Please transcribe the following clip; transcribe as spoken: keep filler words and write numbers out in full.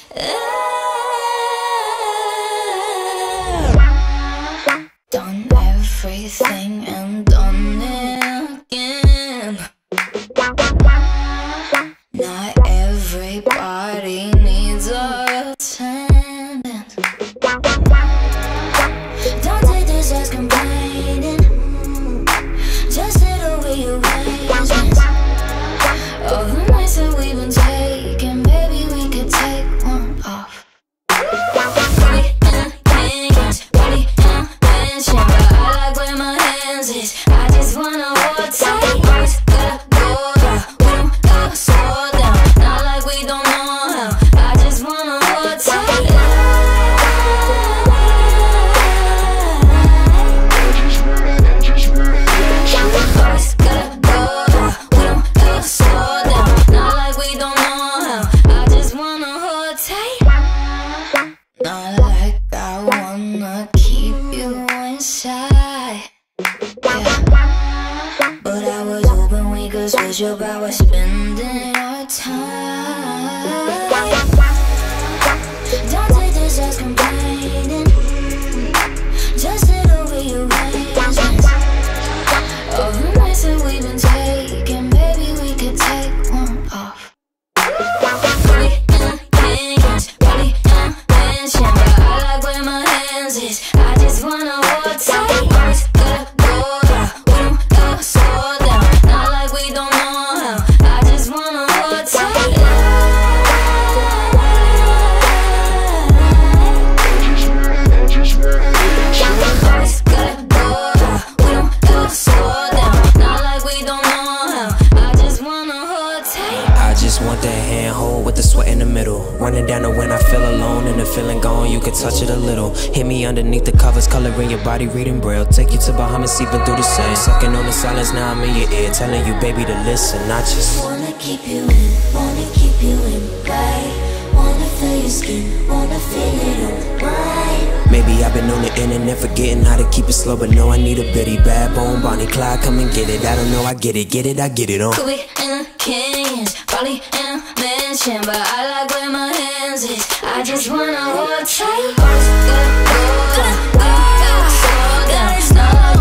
Done everything and done it again. Not everybody needs a attendant. Don't take this as complaining. Just sit over your arrangements. All the nights that we've been taking, baby, we could take one off. Put it in hands, put it in mansion, but I like where my hands is. I just wanna hold tight. Always gotta go down, we don't ever slow down. Not like we don't know how. I just wanna hold tight. Always gotta go down, we don't ever slow down. Not like we don't know how. I just wanna hold tight. Not like I wanna keep you inside, yeah. But I was hoping we could switch up how we're spending our time. Don't take this as complaining. Just sit over your arrangements. All the nights that we've been taking, baby, we could take one off. Put it in hands, put it in mansion, but I like where my hands is. I just wanna hold tight. Always gotta go down, we don't ever slow down. Not like we don't know how. I just wanna hold tight. Always gotta go down, we don't ever slow down. Not like we don't know how. I just wanna hold tight. I just want that handhold with the sweat in the middle. Running down to when I feel alone and the feeling gone, you can touch it a little. Hit me underneath the covers, coloring your body, reading braille. Take you to Bahamas, sleeping through the sand. Sucking on the silence, now I'm in your ear, telling you, baby, to listen. I just wanna keep you in, wanna keep you in play. Wanna feel your skin, wanna feel it alright. maybe I've been on the internet forgetting how to keep it slow, but no, I need a bitty bad bone Bonnie Clyde, come and get it. I don't know, I get it, get it, I get it on. Could be in a canyons, probably in a mansion, but I like where my hands is. I just wanna hold tight. Always gotta go down, we gotta slow down. It's not